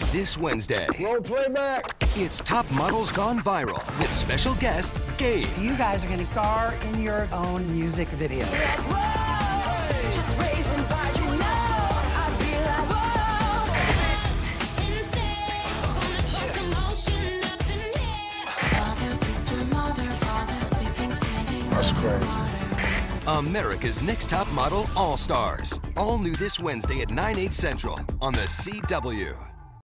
This Wednesday, Roll playback. it's Top Models Gone Viral with special guest Gabe. You guys are going to star in your own music video. That's crazy. America's Next Top Model All-Stars. All new this Wednesday at 9/8 Central on the CW.